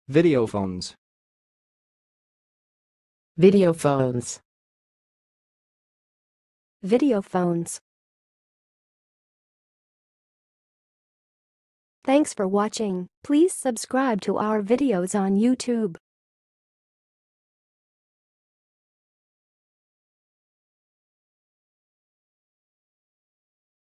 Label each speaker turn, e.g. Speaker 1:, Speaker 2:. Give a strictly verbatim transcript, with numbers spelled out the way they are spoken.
Speaker 1: Videophones.
Speaker 2: Videophones.
Speaker 3: Videophones. Thanks for watching. Please subscribe to our videos on YouTube.